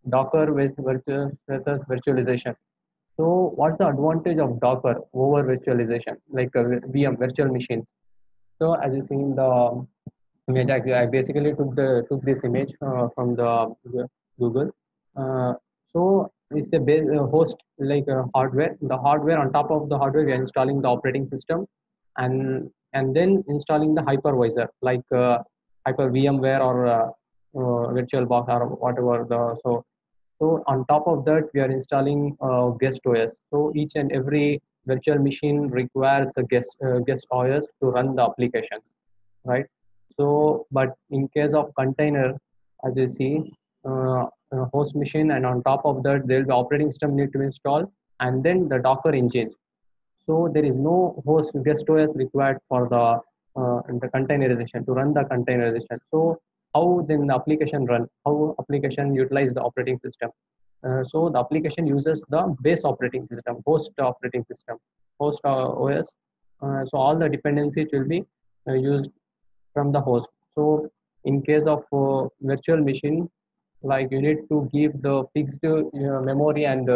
Docker with virtual versus virtualization. So what's the advantage of Docker over virtualization, like VM virtual machines? So as you see in the image, I basically took this image from the Google. Uh, so it's a base, host like hardware. The hardware, on top of the hardware, we are installing the operating system, and then installing the hypervisor like Hyper VMware or VirtualBox or whatever. So on top of that, we are installing guest OS. So each and every virtual machine requires a guest OS to run the applications, right? So, but in case of container, as you see, a host machine, and on top of that, there will be operating system need to install, and then the Docker engine. So there is no host guest OS required for the containerization to run the containerization. So how then the application run? How application utilize the operating system? So the application uses the base operating system, host operating system, host OS. So all the dependencies will be used from the host. So in case of virtual machine, like you need to give the fixed memory and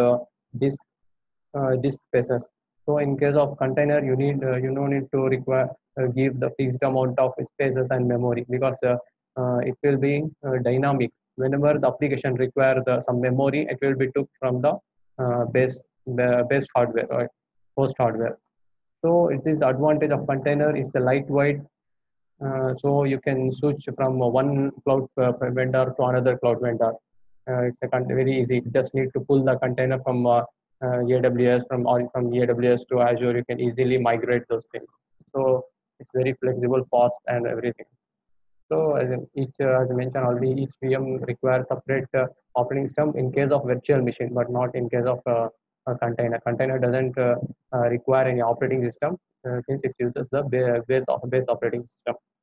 disk spaces. So in case of container, you don't need to require give the fixed amount of spaces and memory, because it will be dynamic. Whenever the application require some memory, it will be took from the base hardware or host hardware. So it is the advantage of container. It's a lightweight, so you can switch from one cloud vendor to another cloud vendor. It's very easy. You just need to pull the container from AWS from AWS to Azure. You can easily migrate those things. So it's very flexible, fast, and everything. So as I mentioned already, each VM requires separate operating system in case of virtual machine, but not in case of a container. Container doesn't require any operating system since it uses the base operating system.